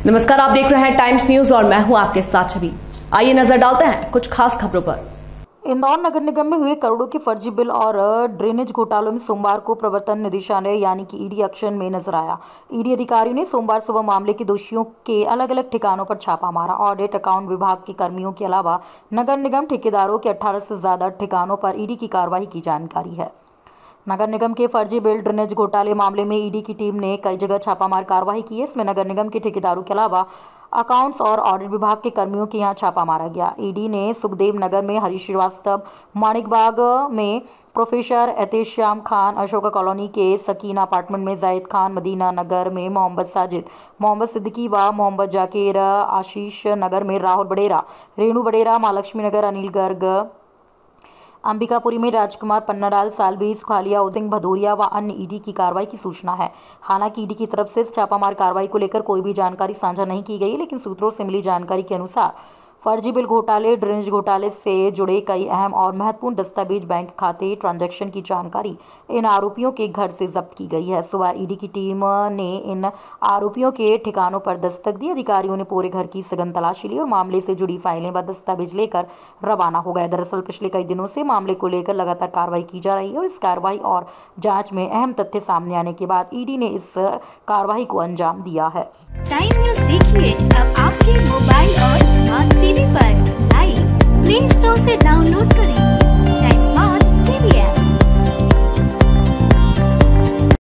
नमस्कार, आप देख रहे हैं टाइम्स न्यूज और मैं हूं आपके साथ छवि। आइए नजर डालते हैं कुछ खास खबरों पर। इंदौर नगर निगम में हुए करोड़ों के फर्जी बिल और ड्रेनेज घोटालों में सोमवार को प्रवर्तन निदेशालय यानी कि ईडी एक्शन में नजर आया। ईडी अधिकारियों ने सोमवार सुबह मामले के दोषियों के अलग अलग ठिकानों पर छापा मारा। ऑडिट अकाउंट विभाग के कर्मियों के अलावा नगर निगम ठेकेदारों के 18 से ज्यादा ठिकानों पर ईडी की कार्रवाई की जानकारी है। नगर निगम के फर्जी बिल ड्रेनेज घोटाले मामले में ईडी की टीम ने कई जगह छापामार कार्रवाई की है। इसमें नगर निगम के ठेकेदारों के अलावा अकाउंट्स और ऑडिट विभाग के कर्मियों के यहाँ छापा मारा गया। ईडी ने सुखदेव नगर में हरीश श्रीवास्तव, माणिकबाग में प्रोफेसर एहतेशाम खान, अशोका कॉलोनी के सकीना अपार्टमेंट में जायद खान, मदीना नगर में मोहम्मद साजिद, मोहम्मद सिद्दीकी व मोहम्मद जाकिर, आशीष नगर में राहुल बडेरा, रेणु बडेरा, महालक्ष्मी नगर अनिल गर्ग, अंबिकापुरी में राजकुमार पन्नालाल सालवी, सुखालिया उदिंग भदौरिया व अन्य ईडी की कार्रवाई की सूचना है। हालांकि ईडी की तरफ से छापामार कार्रवाई को लेकर कोई भी जानकारी साझा नहीं की गई, लेकिन सूत्रों से मिली जानकारी के अनुसार फर्जी बिल घोटाले, ड्रेनेज घोटाले से जुड़े कई अहम और महत्वपूर्ण दस्तावेज, बैंक खाते, ट्रांजैक्शन की जानकारी इन आरोपियों के घर से जब्त की गई है। सुबह ईडी की टीम ने इन आरोपियों के ठिकानों पर दस्तक दी। अधिकारियों ने पूरे घर की सघन तलाशी ली और मामले से जुड़ी फाइलें व दस्तावेज लेकर रवाना हो गए। दरअसल पिछले कई दिनों से मामले को लेकर लगातार कार्रवाई की जा रही है और इस कार्रवाई और जाँच में अहम तथ्य सामने आने के बाद ईडी ने इस कार्रवाई को अंजाम दिया है। टाइम न्यूज देखिए अब आपके मोबाइल और स्मार्ट टीवी पर। लाइव प्ले स्टोर से डाउनलोड करें टाइम स्मार्ट टीवी ऐप।